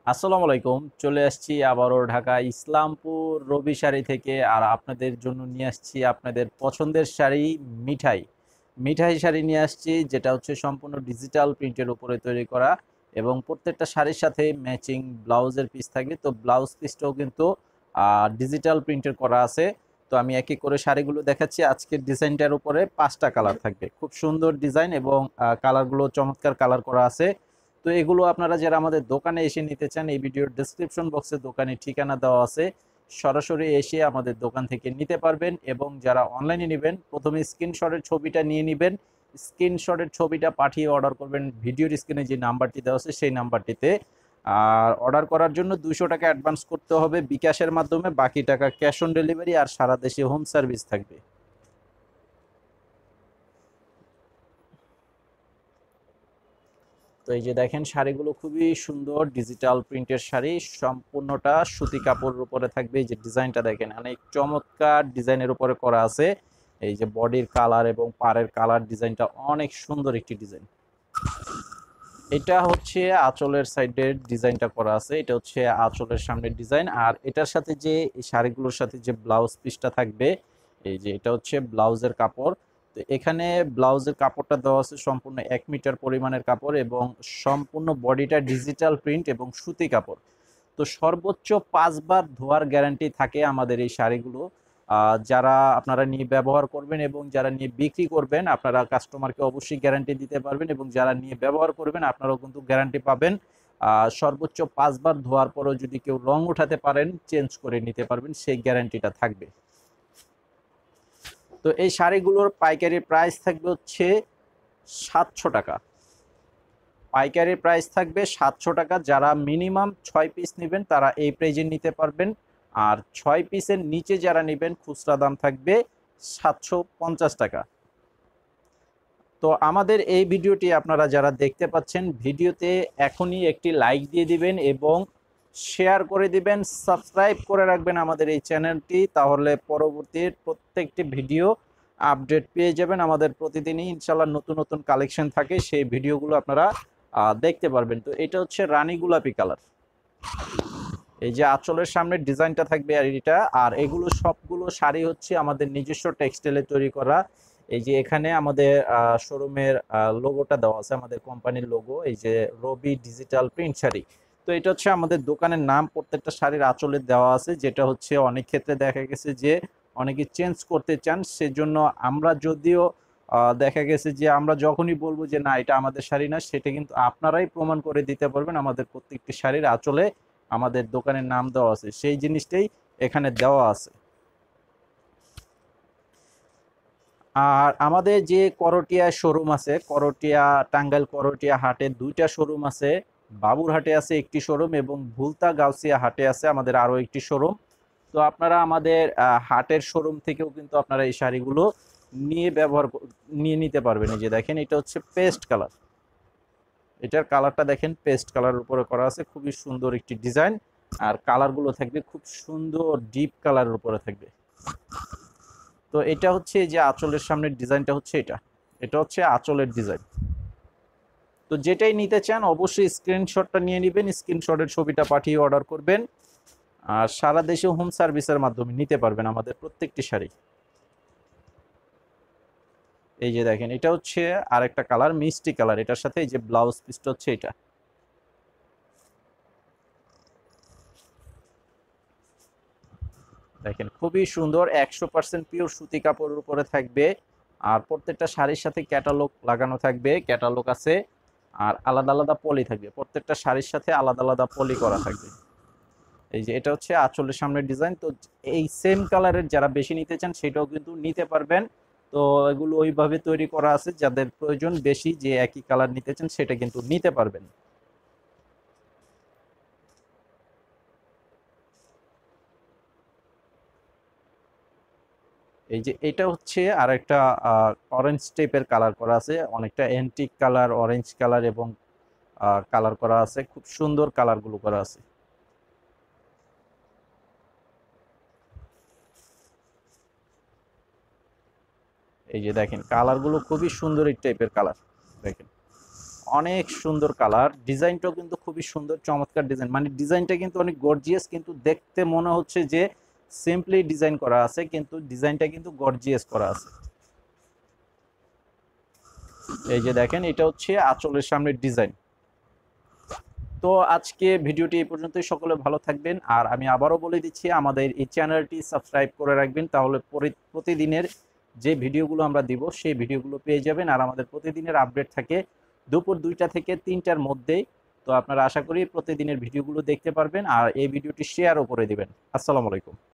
আসসালামু আলাইকুম। চলে আসছি আবারও ঢাকা ইসলামপুর রবি শাড়ি থেকে। আর আপনাদের জন্য নিয়ে আসছি আপনাদের পছন্দের শাড়ি মিঠাই। মিঠাই শাড়ি নিয়ে আসছি, যেটা হচ্ছে সম্পূর্ণ ডিজিটাল প্রিন্টের উপরে তৈরি করা, এবং প্রত্যেকটা শাড়ির সাথে ম্যাচিং ব্লাউজের পিস থাকবে। তো ব্লাউজ পিসটাও কিন্তু ডিজিটাল প্রিন্টের করা আছে। তো আমি এক এক করে শাড়িগুলো দেখাচ্ছি। আজকের ডিজাইনটার উপরে 5টা কালার থাকবে, খুব সুন্দর ডিজাইন, এবং কালারগুলো চমৎকার কালার করা আছে। তো এগুলো আপনারা যারা আমাদের দোকানে এসে নিতে চান, এই ভিডিওর ডেসক্রিপশন বক্সে দোকানের ঠিকানা দেওয়া আছে, সরাসরি এসে আমাদের দোকান থেকে নিতে পারবেন। এবং যারা অনলাইনে নেবেন, প্রথমে স্ক্রিনশটের ছবিটা নিয়ে নেবেন। স্ক্রিনশটের ছবিটা পাঠিয়ে অর্ডার করবেন ভিডিওর স্ক্রিনে যে নাম্বারটি দেওয়া আছে সেই নাম্বারটিতে। আর অর্ডার করার জন্য 200 টাকা অ্যাডভান্স করতে হবে বিকাশের মাধ্যমে, বাকি টাকা ক্যাশ অন ডেলিভারি, আর সারা দেশে হোম সার্ভিস থাকবে। তো এই যে দেখেন, শাড়িগুলো খুবই সুন্দর ডিজিটাল প্রিন্টের শাড়ি, সম্পূর্ণটা সুতি কাপড়ের উপরে থাকবে। এই যে ডিজাইনটা দেখেন, অনেক চমৎকার ডিজাইনের উপরে করা আছে। এই যে বডির কালার এবং পাড়ের কালার, ডিজাইনটা অনেক সুন্দর একটি ডিজাইন। এটা হচ্ছে আঁচলের সাইডের ডিজাইনটা করা আছে, এটা হচ্ছে আঁচলের সামনের ডিজাইন। আর এটার সাথে যে এই শাড়িগুলোর সাথে যে ব্লাউজ পিসটা থাকবে, এই যে এটা হচ্ছে ব্লাউজের কাপড়। তো এখানে ব্লাউজের কাপড়টা দেওয়া আছে সম্পূর্ণ 1 মিটার পরিমাণের কাপড়, এবং সম্পূর্ণ বডিটা ডিজিটাল প্রিন্ট এবং সুতি কাপড়। তো সর্বোচ্চ 5 বার ধোয়ার গ্যারান্টি থাকে আমাদের এই শাড়িগুলো। যারা আপনারা নিয়ে ব্যবহার করবেন এবং যারা নিয়ে বিক্রি করবেন, আপনারা কাস্টমারকে অবশ্যই গ্যারান্টি দিতে পারবেন, এবং যারা নিয়ে ব্যবহার করবেন আপনারাও কিন্তু গ্যারান্টি পাবেন। সর্বোচ্চ 5 বার ধোয়ার পরেও যদি কেউ রং উঠাতে পারেন, চেঞ্জ করে নিতে পারবেন, সেই গ্যারান্টিটা থাকবে। তো এই শাড়িগুলোর পাইকারি প্রাইস থাকবে হচ্ছে 700 টাকা। পাইকারি প্রাইস থাকবে 700 টাকা। যারা মিনিমাম 6 পিস নেবেন তারা এই প্রাইজে নিতে পারবেন। আর 6 পিসের নিচে যারা নেবেন, খুচরা দাম থাকবে 750 টাকা। তো আমাদের এই ভিডিওটি আপনারা যারা দেখতে পাচ্ছেন, ভিডিওতে এখনই একটি লাইক দিয়ে দিবেন এবং শেয়ার করে দিবেন, সাবস্ক্রাইব করে রাখবেন আমাদের এই চ্যানেলটি, তাহলে পরবর্তী প্রত্যেকটি ভিডিও আপডেট পেয়ে যাবেন। আমাদের প্রতিদিনই ইনশাল্লাহ নতুন নতুন কালেকশন থাকে, সেই ভিডিওগুলো আপনারা দেখতে পারবেন। তো এটা হচ্ছে রানী গোলাপি কালার। এই যে আঁচলের সামনের ডিজাইনটা থাকবে আর এটা, আর এগুলো সবগুলো শাড়ি হচ্ছে আমাদের নিজস্ব টেক্সটাইলে তৈরি করা। এই যে এখানে আমাদের শোরুমের লোগোটা দেওয়া আছে, আমাদের কোম্পানির লোগো, এই যে রবি ডিজিটাল প্রিন্ট শাড়ি। তো এটা হচ্ছে আমাদের দোকানের নাম, প্রত্যেকটা শাড়ির আঁচলে দেওয়া আছে, যেটা হচ্ছে অনেক ক্ষেত্রে দেখা গেছে যে অনেকে চেঞ্জ করতে চান, সেজন্য আমরা যদিও দেখা গেছে যে আমরা যখনই বলবো যে না এটা আমাদের শাড়ি না, সেটা কিন্তু আপনারাই প্রমাণ করে দিতে পারবেন। আমাদের প্রত্যেকটি শাড়ির আঁচলে আমাদের দোকানের নাম দেওয়া আছে, সেই জিনিসটাই এখানে দেওয়া আছে। আর আমাদের যে করটিয়া শোরুম আছে, করটিয়া টাঙ্গাইল করটিয়া হাটে 2টা শোরুম আছে। বাবুরহাটে আছে একটি শোরুম, এবং ভুলতা গাউসিয়া হাটে আছে আমাদের আরো একটি শোরুম। তো আপনারা আমাদের হাটের শোরুম থেকেও কিন্তু আপনারা এই শাড়িগুলো নিয়ে নিয়ে নিতে পারবেন। এই যে দেখেন, এটা হচ্ছে পেস্ট কালার। এটার কালারটা দেখেন, পেস্ট কালারের উপরে করা আছে, খুবই সুন্দর একটি ডিজাইন। আর কালারগুলো থাকবে খুব সুন্দর ডিপ কালারের উপরে থাকবে। তো এটা হচ্ছে যে আঁচলের সামনের ডিজাইনটা হচ্ছে এটা, এটা হচ্ছে আঁচলের ডিজাইন। তো যেটাই নিতে চান অবশ্যই স্ক্রিনশটটা নিয়ে নেবেন, স্ক্রিনশটের ছবিটা পাঠিয়ে অর্ডার করবেন। আর সারা দেশে হোম সার্ভিসের মাধ্যমে নিতে পারবেন আমাদের প্রত্যেকটি শাড়ি। এই যে দেখেন, এটা হচ্ছে আরেকটা কালার, মিষ্টি কালার, এটার সাথে এই যে ব্লাউজ পিসটা হচ্ছে এটা। দেখেন খুবই সুন্দর, 100% পিওর সুতি কাপড়ের উপরে থাকবে। আর প্রত্যেকটা শাড়ির সাথে ক্যাটালগ লাগানো থাকবে, ক্যাটালগ আছে। আর আলাদা আলাদা পলি থাকবে, প্রত্যেকটা শাড়ির সাথে আলাদা আলাদা পলি করা থাকবে। এই যে এটা হচ্ছে আঁচলের সামনের ডিজাইন। তো এই সেম কালারের যারা বেশি নিতে চান সেটাও কিন্তু নিতে পারবেন। তো এগুলো ওইভাবে তৈরি করা আছে, যাদের প্রয়োজন বেশি যে একই কালার নিতে চান সেটা কিন্তু নিতে পারবেন। এই যে এটা হচ্ছে আর একটা অরেঞ্জ টাইপের কালার করা আছে, অনেকটা অ্যান্টিক কালার, অরেঞ্জ কালার, এবং কালার করা আছে, খুব সুন্দর কালারগুলো করা আছে। এই যে দেখেন, কালারগুলো খুবই সুন্দর এই টাইপের কালার। দেখেন অনেক সুন্দর কালার, ডিজাইনটাও কিন্তু খুবই সুন্দর, চমৎকার ডিজাইন, মানে ডিজাইনটা কিন্তু অনেক গর্জিয়াস, কিন্তু দেখতে মনে হচ্ছে যে সিম্পলি ডিজাইন করা আছে, কিন্তু ডিজাইনটা কিন্তু গর্জিয়াস করা আছে। এই যে দেখেন, এটা হচ্ছে আঁচলের সামনের ডিজাইন। তো আজকে ভিডিওটি এই পর্যন্তই, সকলে ভালো থাকবেন। আর আমি আবারও বলে দিচ্ছি, আমাদের এই চ্যানেলটি সাবস্ক্রাইব করে রাখবেন, তাহলে প্রতিদিনের যে ভিডিওগুলো আমরা দিব সেই ভিডিওগুলো পেয়ে যাবেন। আর আমাদের প্রতিদিনের আপডেট থাকে দুপুর 2টা থেকে 3টার মধ্যেই। তো আপনারা আশা করি প্রতিদিনের ভিডিওগুলো দেখতে পারবেন, আর এই ভিডিওটি শেয়ারও করে দিবেন। আসসালামু আলাইকুম।